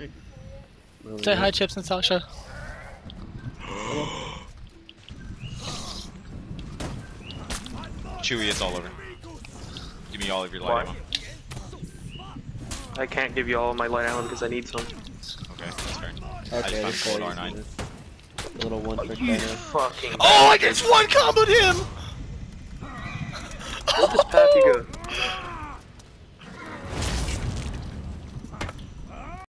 Say hi, Chips and Sasha. Chewie, it's all over. Give me all of your light ammo. I can't give you all of my light ammo because I need some. Okay, that's fair. Okay, I just found gold R9. A little one trick You pony. fucking. Oh, I just one comboed him! Where'd this Pappy go?